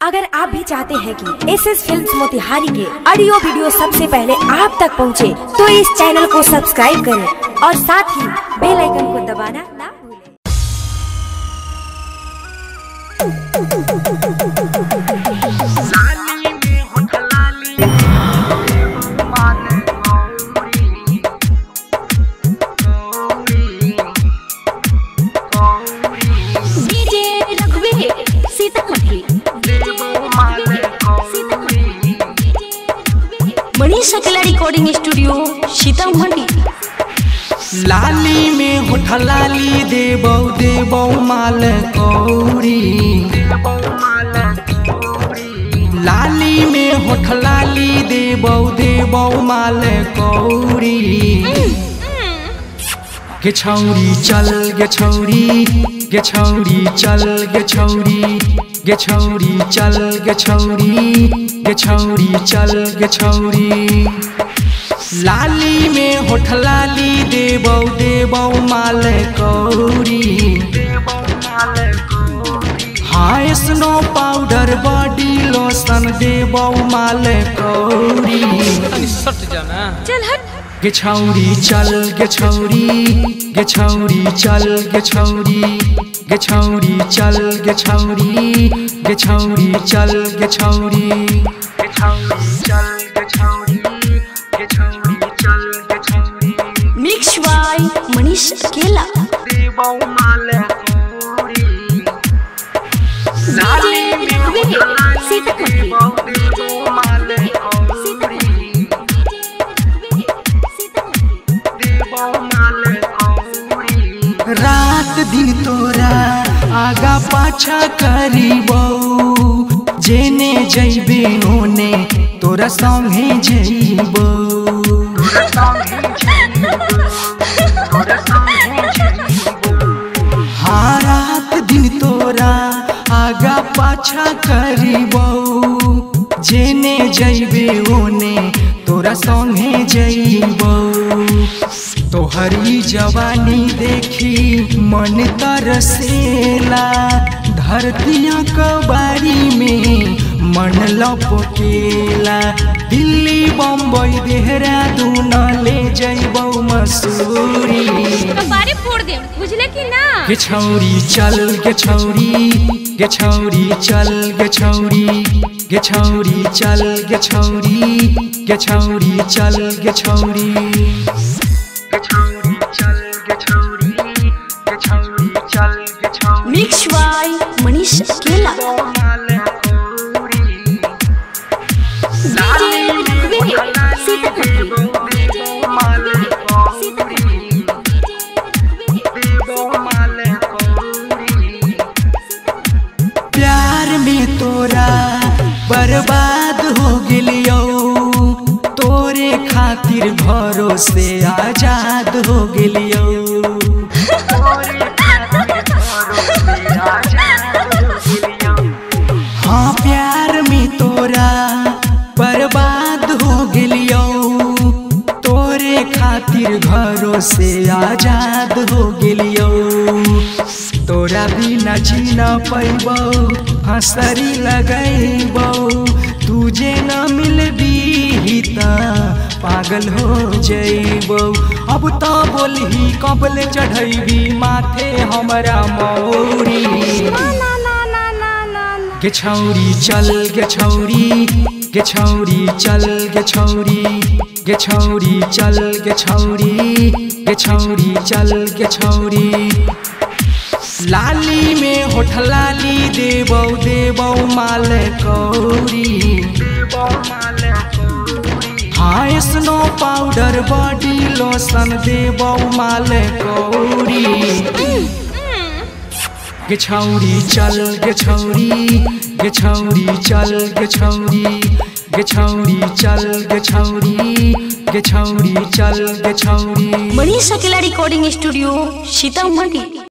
अगर आप भी चाहते हैं कि SS फिल्म्स मोतिहारी के ऑडियो वीडियो सबसे पहले आप तक पहुंचे, तो इस चैनल को सब्सक्राइब करें और साथ ही बेल आइकन को दबाना ना भूलें। मनीष अकेला रिकॉर्डिंग स्टूडियो सीतामढ़ी। लाली में होठ लाली देबौ देबौ माल कौड़ी, लाली में होठ लाली देबौ देबौ माल कौड़ी। गे छौरी चल गे छौरी, गे छौरी चल गे छौरी, गे छौरी चल गे छौरी, गे छौरी चल गे छौरी। लाली में होठ लाली देबौ देबौ माल कौड़ी। हाँ स्नो पाउडर बॉडी लोशन देबौ माल कौड़ी। चल हट। गे छौरी चल गे छौरी, गे छौरी चल गे छौरी, गे छौरी चल गे छौरी, गे छौरी चल गे छौरी, गे छौरी चल गे छौरी, गे छौरी चल गे छौरी। मिक्स बाय मनीष अकेला। देबौ माल कौड़ी, लाली में होठ लाली देबौ देबौ माल कौड़ी, देबौ माल कौड़ी। रात दिन तोरा आगा पाछा करीबौ, जेने जइबे ओने तोरा संगे जइबौ। हाँ रात दिन तोरा आगा पाछा करीबौ, जेने जइबे ओने तोरा संगे जइबौ। तोहरी जवानी देखी मन तरसेला, धरतिया कबारी में मन लपकेला। दिल्ली बम्बई देहरादून ले जइबौ मसूरी। कबारी फोड़ दे बुझले कि ना। गे छौरी चल गे छौरी, गे छौरी चल गे छौरी, गे छौरी चल गे छौरी, गे छौरी चल गे छौरी, गे छौरी चल गे छौरी, गे छौरी चल गे छौरी। मिक्स बाय मनीष अकेला। प्यार में तोरा बर्बाद हो गेलियो, तोरे खातिर घरों से आजाद हो गेलियो। हाँ प्यार में तोरा बर्बाद हो गेलियो, तोरे खातिर घरों से आजाद हो गेलियो। तोरा बिना जी न पैबौ, हंसरी लगैबौ, तुझे न मिलबी त पागल हो जइबौ। अब तो बोलही कबल चढ़ैबी माथे हमरा मौरी। गे छौरी चल गे छौरी, गे छौरी चल गे छौरी, गे छौरी चल गे छौरी, गे छौरी चल गे छौरी। लाली में होठ लाली देबौ देबौ माल कौड़ी। हाँ स्नो पाउडर बॉडी लोशन देबौ माल कौड़ी। गे छौरी चल गे छौरी, गे छौरी चल गे छौरी, गे छौरी चल गे छौरी, गे छौरी चल गे छौरी। मनीष अकेला रिकॉर्डिंग स्टूडियो सीतामढ़ी।